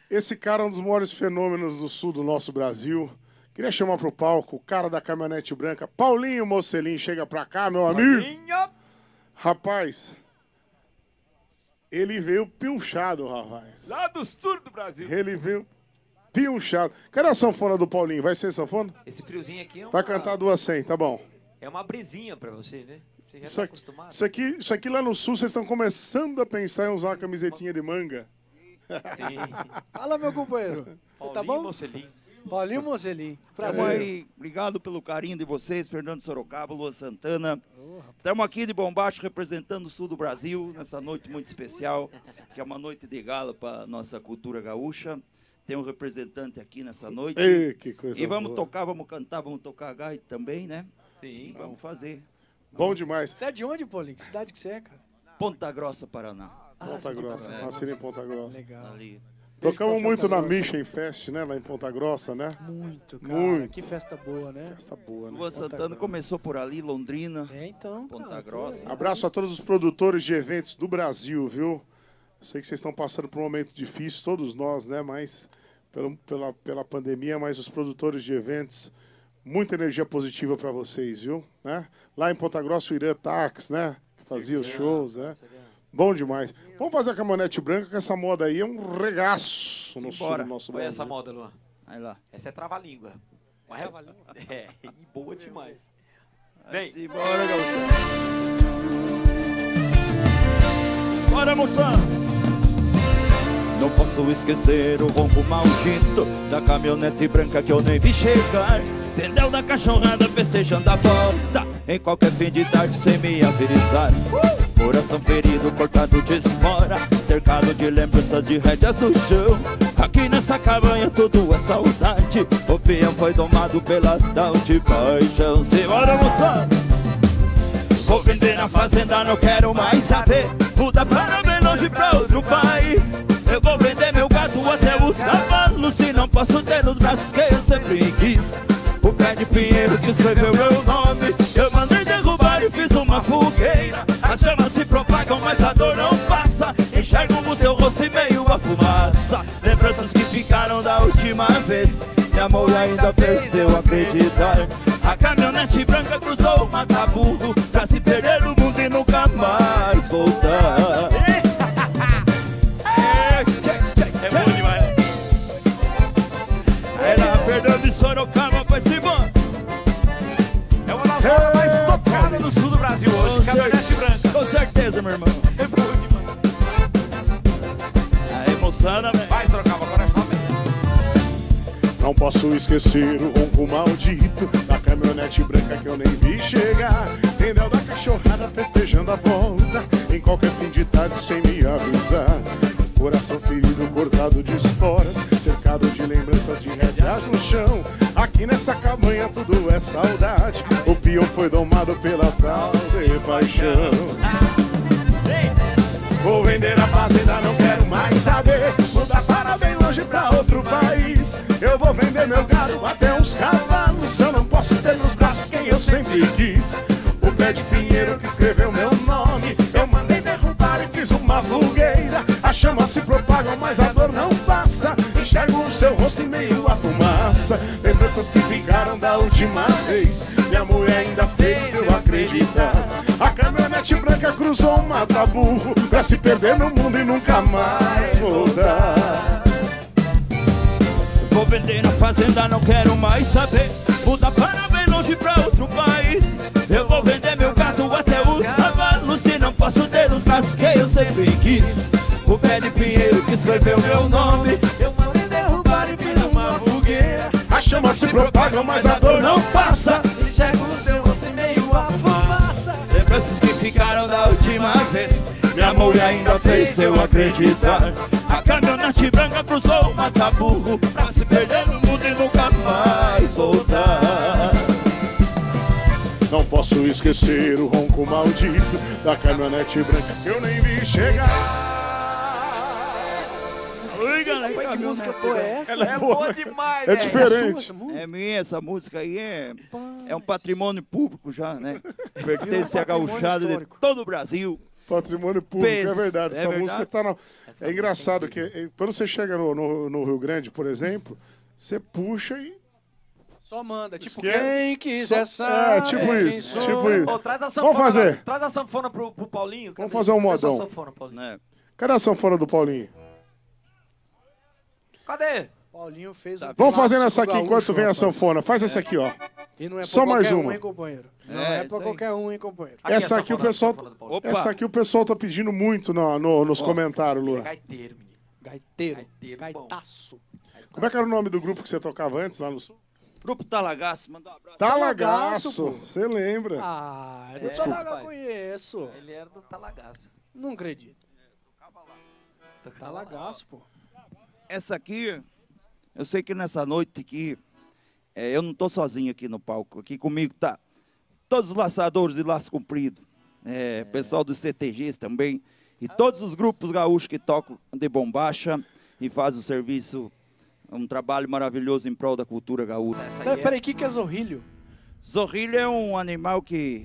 Esse cara é um dos maiores fenômenos do sul do nosso Brasil. Queria chamar pro palco o cara da caminhonete branca, Paulinho Mocelin. Chega pra cá, meu amigo. Paulinho. Rapaz, ele veio pinchado, rapaz. Lá do sul do Brasil. Ele veio pinchado. Cadê a sanfona do Paulinho? Vai ser sanfona? Esse friozinho aqui é uma... Vai cantar 200, tá bom. É uma brisinha pra você, né? Você já Isso tá aqui, acostumado. isso aqui lá no sul, vocês estão começando a pensar em usar uma camisetinha de manga. Sim. Fala, meu companheiro. Você tá bom? Mocelin. Paulinho Mocelin. Prazer. Aí, obrigado pelo carinho de vocês, Fernando Sorocaba, Luan Santana. Estamos aqui de Bombacho representando o sul do Brasil, nessa noite muito especial, que é uma noite de gala para nossa cultura gaúcha. Tem um representante aqui nessa noite. Ei, que coisa e vamos boa. tocar, vamos cantar, vamos tocar gaita também, né? Sim. Vamos fazer. Bom demais. Você é de onde, Paulinho? Que cidade que você é, cara? Ponta Grossa, Paraná. Ponta Grossa, nasci em Ponta Grossa. Legal. Ali. Tocamos muito na Mission Fest, né? Lá em Ponta Grossa, né? Muito, cara. Muito. Que festa boa, né? Festa boa, né? Luan Santana começou por ali, Londrina, É, então, Ponta cara, Grossa. Abraço a todos os produtores de eventos do Brasil, viu? Eu sei que vocês estão passando por um momento difícil, todos nós, né? Mas pela pandemia, mas os produtores de eventos, muita energia positiva para vocês, viu? Né? Lá em Ponta Grossa, o Irã Tax, né? Que fazia os shows, né? Bom demais. Vamos fazer a caminhonete branca, que essa moda aí é um regaço no sul do nosso Olha Brasil. essa moda, Luan. Aí lá. Essa é trava-língua. É, e boa demais. Vem. Vem. Bora, gaúcha. Bora, moção. Não posso esquecer o ronco maldito da caminhonete branca que eu nem vi chegar. Tendel da cachorrada festejando a volta em qualquer fim de tarde sem me avisar. Coração ferido, cortado de espora, cercado de lembranças de rédeas no chão. Aqui nessa cabanha tudo é saudade. O peão foi domado pela tal de paixão. Simbora, moção! Vou vender na fazenda, não quero mais saber. Muda para bem longe pra outro país. Eu vou vender meu gato até os cavalos, se não posso ter nos braços que eu sempre quis. O pé de pinheiro que escreveu meu nome, eu mandei derrubar e fiz uma fogueira. As chamas se propagam, mas a dor não passa. Enxergo o seu rosto e meio a fumaça. Lembranças que ficaram da última vez. Meu amor ainda fez eu acreditar. A caminhonete branca cruzou o mata-burro pra se perder no mundo e nunca mais voltar. É bom demais. Ela Fernando de Sorocaba, vai se embora. É uma das modas mais tocadas no sul do Brasil hoje. Caminhonete branca. Com certeza, meu irmão. É bom demais. A emoção, velho. Vai, Sorocaba, agora é só bem. Não posso esquecer o ronco maldito da caminhonete branca que eu nem vi chegar. Tendel da cachorrada festejando a volta em qualquer fim de tarde sem me avisar. Coração ferido, cortado de esporas, cercado de lembranças de rédeas no chão. Aqui nessa cabanha tudo é saudade. O peão foi domado pela tal de paixão. Vou vender a fazenda, não quero mais saber. Mudar para bem longe pra outro país. Eu vou vender meu gado até uns cavalos. Eu não posso ter nos braços quem eu sempre quis. O pé de pinheiro que escreveu meu nome, eu mandei derrubar e fiz uma fogueira. As chamas se propagam, mas a dor não passa. Enxergo o seu rosto em meio à fumaça. Lembranças que ficaram da última vez. Minha mulher ainda fez eu acreditar. A caminhonete branca cruzou um mata-burro pra se perder no mundo e nunca mais voltar. Vou vender na fazenda, não quero mais saber. Muda para bem longe pra outro país. Eu vou vender meu gato até os cavalos, se não posso ter os braços que eu sempre quis. O pé de pinheiro que escreveu meu nome, eu mandei derrubar e fiz uma fogueira. As chamas se propagam, mas a dor não passa. Enxergo o seu rosto em meio à fumaça. Lembranças que ficaram da última vez. Minha mulher ainda fez eu acreditar. A caminhonete branca cruzou o mata-burro pra se perder no mundo e nunca mais voltar. Não posso esquecer o ronco maldito da caminhonete branca que eu nem vi chegar. Oi, galera, Pai, que música boa é essa? Ela É boa, boa demais, é velho. diferente. É minha, essa música aí é um patrimônio público já, né? Pertence à gauchada de histórico. todo o Brasil. Patrimônio público, é verdade. Essa verdade? música tá na... É engraçado que quando você chega no Rio Grande, por exemplo, você puxa e... Só manda, tipo, Esquece. quem quiser Só- saber. tipo quem isso, sou. tipo isso. Ô, traz a sanfona. Vamos fazer. Traz a sanfona pro Paulinho. Vamos fazer um Cadê sua modão. sanfona, Paulinho? Né? Cadê a sanfona do Paulinho? Cadê? Paulinho fez um Vamos fazendo essa clássico aqui enquanto gaúcho, vem a rapaz. sanfona. Faz essa aqui, ó. E não é Só pra mais qualquer uma. um, hein, companheiro? Não É, é isso pra aí. qualquer um, hein, companheiro? Aqui Essa a aqui o sanfona, pessoal... sanfona do Paulinho. Opa. Essa aqui o pessoal tá pedindo muito nos comentários, Lua. Gaiteiro, menino. Gaiteiro. Gaiteiro bom. Gaitaço. Como é que era o nome do grupo que você tocava antes, lá no Sul? Grupo Talagaço, manda um abraço. Talagaço. pô. Você lembra? Ah, do É, Talagaço eu rapaz. conheço. Ele era do Talagaço. Não acredito. Talagaço, pô. Essa aqui, eu sei que nessa noite aqui, eu não tô sozinho aqui no palco. Aqui comigo tá todos os laçadores de laço comprido. Pessoal dos CTGs também. E todos os grupos gaúchos que tocam de bombacha e fazem o serviço, um trabalho maravilhoso em prol da cultura gaúcha. Essa aí Peraí, o que é zorrilho? Zorrilho é um animal que...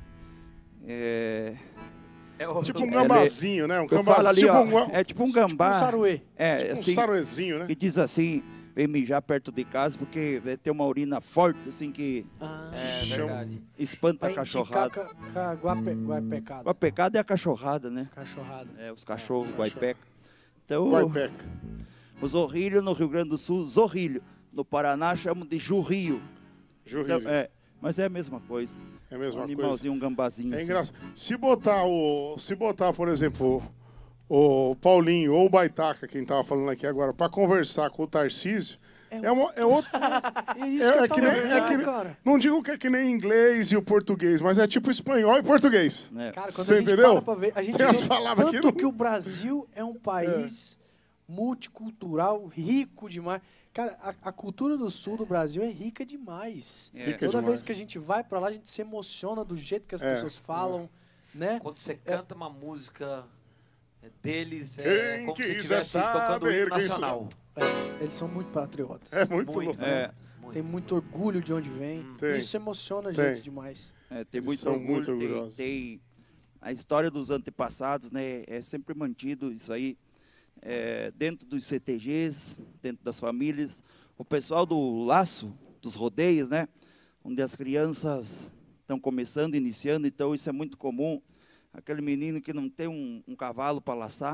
é o... Tipo um gambazinho, né? Um Eu gambá, falo ali, tipo ó, um, é tipo um Tipo gambá. um saruê. É, um assim, saruezinho, né? que diz assim, vem mijar perto de casa porque tem uma urina forte, assim, que Ah, É Chama- verdade. espanta pra a indicar cachorrada. guaipecada. A pecada é a cachorrada, né? Cachorrada. Os cachorros, guaipeca. Então, Guaipeca. o zorrilho no Rio Grande do Sul, zorrilho. No Paraná chamam de jurrio. Jurrilho. Então, mas é a mesma coisa. É a mesma Um coisa. animalzinho, um gambazinho. É assim. engraçado. Se botar, por exemplo, o Paulinho ou o Baitaca, quem tava falando aqui agora, pra conversar com o Tarcísio, é outro. É isso que eu tava vendo, cara. Não digo que é que nem inglês e o português, mas é tipo espanhol e português. Né? Cara, quando Você a gente entendeu? para pra ver, a gente Tem as vê palavras tanto aqui no- que o Brasil é um país multicultural, rico demais. Cara, a cultura do sul do Brasil é rica demais. É. Rica Toda demais. vez que a gente vai pra lá, a gente se emociona do jeito que as pessoas falam, né? Quando você canta uma música deles, Quem é como se quiser estivesse tocando o saber hino quem nacional. Eles são muito patriotas. É muito Muito, louco. É. muito. Tem muito orgulho de onde vem. Tem. Isso emociona a Tem. gente demais. Tem Eles muito são orgulho, muito tem, orgulhosos. tem a história dos antepassados, né? É sempre mantido isso aí dentro dos CTGs, dentro das famílias. O pessoal do laço, dos rodeios, né? Onde as crianças estão começando, iniciando, então isso é muito comum. Aquele menino que não tem um cavalo para laçar,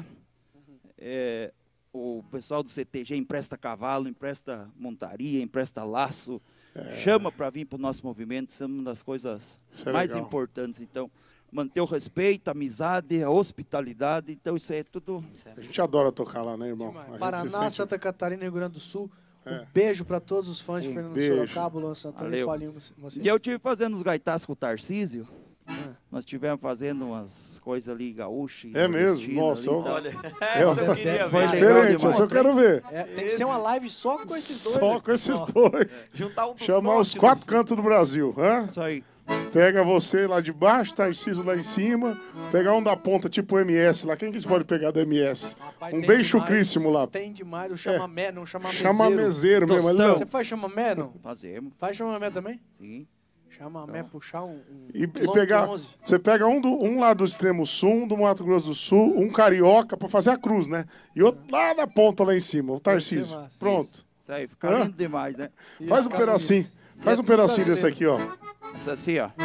o pessoal do CTG empresta cavalo, empresta montaria, empresta laço, chama para vir para o nosso movimento, isso é uma das coisas Isso é mais legal. importantes. Então, manter o respeito, a amizade, a hospitalidade, então isso é tudo... A gente adora tocar lá, né, irmão? Demais. A gente Paraná, se sente- Santa Catarina, Rio Grande do Sul. É. Um beijo pra todos os fãs de Um Fernando beijo. Sorocaba, Luan Santana e Valeu. Paulinho Macedo. E eu tive fazendo os gaitás com o Tarcísio, nós tivemos fazendo umas coisas ali gaúchas. É mesmo? nordestinas Nossa, ali, eu- então. Olha, Eu- isso eu queria Foi É ver. legal diferente, demais. essa eu quero ver. Tem que ser uma live só com esses dois. Só né? com esses dois. Juntar um do Chamar norte os e 4 do- cantos do Brasil. Hã? Isso aí. Pega você lá de baixo, Tarcísio lá em cima. Pegar um da ponta, tipo o MS lá. Quem que a gente pode pegar do MS? Rapaz, Um tem bem demais, chucríssimo lá. Tem demais, o chamamé, não chamamezeiro. Chamamezeiro mesmo, ali, Tostão. não. Você faz chamamé, não? Fazemos, Faz chamamé também? sim. Chamamé, puxar um E long pegar. 11. Você pega um lá do extremo sul, um do Mato Grosso do Sul, um carioca pra fazer a cruz, né? E outro lá na ponta, lá em cima, o Tarcísio. massa. Pronto. Isso aí, fica Hã? lindo demais, né? Faz um fica pedacinho. bonito. Faz E um é tudo pedacinho desse brasileiro. aqui, ó. Essa assim, ó.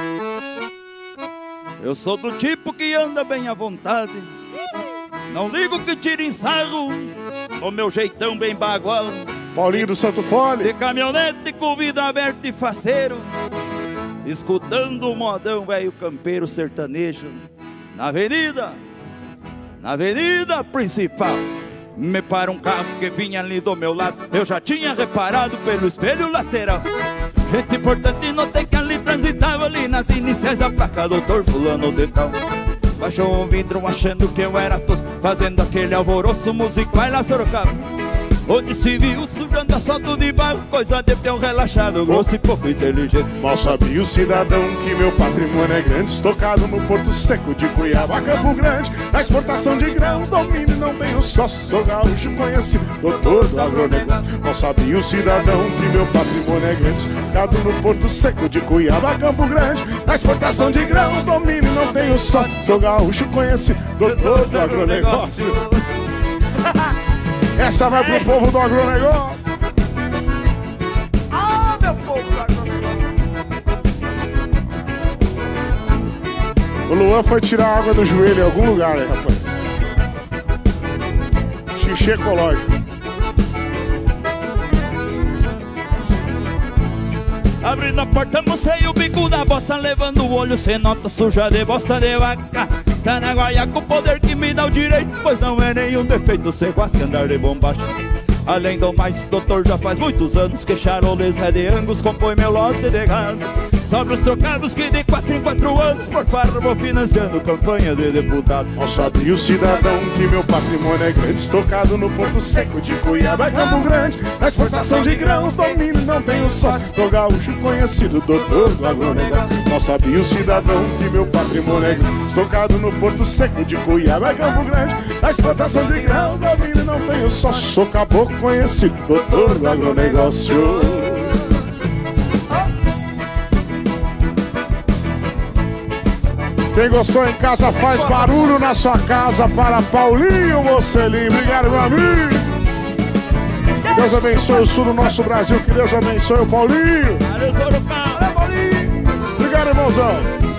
Eu sou do tipo que anda bem à vontade. Não ligo que tirem sarro. O meu jeitão bem bagual. Paulinho do Santo Fole. De caminhonete com vida aberta e faceiro. Escutando o modão velho campeiro sertanejo. Na avenida principal. Me para um carro que vinha ali do meu lado. Eu já tinha reparado pelo espelho lateral. Gente importante, notei que ali transitava ali nas iniciais da placa doutor fulano de tal. Baixou o vidro achando que eu era tosco, fazendo aquele alvoroço musical lá Sorocaba. onde se viu sujando asfalto de barro, coisa de peão relaxado, grosso e pouco inteligente. Mal sabia o cidadão que meu patrimônio é grande, estocado no Porto Seco de Cuiabá, Campo Grande. Na exportação de grãos, domínio não tenho sócio, sou gaúcho conhecido, doutor do agronegócio. Mal sabia o cidadão que meu patrimônio é grande, estocado no Porto Seco de Cuiabá, Campo Grande. Na exportação de grãos, domínio não tenho sócio, sou gaúcho conhecido, doutor do agronegócio. Essa vai pro povo do agronegócio. Ah, meu povo do agronegócio. O Luan foi tirar a água do joelho em algum lugar aí, rapaz. Xixi ecológico. Abrindo a porta, mostrei o bico da bota, levando o olho sem nota suja de bosta de vaca. Tá na guaia com o poder que me dá o direito, pois não é nenhum defeito ser quase andar de bombacha. Além do mais, doutor, já faz muitos anos que Charolês Red de Angus compõe meu lote de gado. Sobre os trocados que de 4 em 4 anos por farra vou financiando campanha de deputado. Mal sabia o cidadão que meu patrimônio é grande, estocado no Porto Seco de Cuiabá, Campo Grande. Na exportação de grãos, domínio não tenho sócio, sou gaúcho conhecido, doutor do agronegócio. Mal sabia o cidadão que meu patrimônio é grande, estocado no Porto Seco de Cuiabá, Campo Grande. Na exportação de grãos, domínio não tenho sócio, sou caboclo conhecido, doutor do agronegócio. Quem gostou em casa faz barulho na sua casa para Paulinho Mocelin. Obrigado, meu amigo. Que Deus abençoe o sul do nosso Brasil. Que Deus abençoe o Paulinho. Obrigado, irmãozão.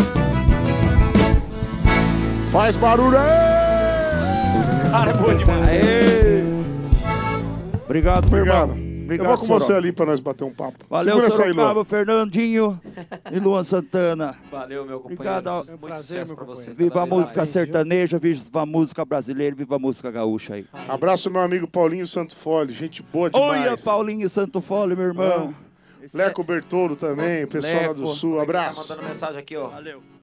Faz barulho aí. Cara, é bom demais. Aê. Obrigado, meu irmão. Obrigado, eu vou com você ali pra nós bater um papo. Valeu, Segura essa aí, Sorocaba, Luan. Fernandinho e Luan Santana. Valeu, meu companheiro. Obrigado. Muito prazer, sucesso meu pra você. companheiro. Viva a Cada vez música mais. sertaneja, viva a música brasileira, viva a música gaúcha aí. Abraço, meu amigo Paulinho Santo Fole. Gente boa demais. Olha, Paulinho Santo Fole, meu irmão. Leco Bertolo também, pessoal lá do Leco. Sul. Tá Abraço. mandando mensagem aqui, ó. Valeu.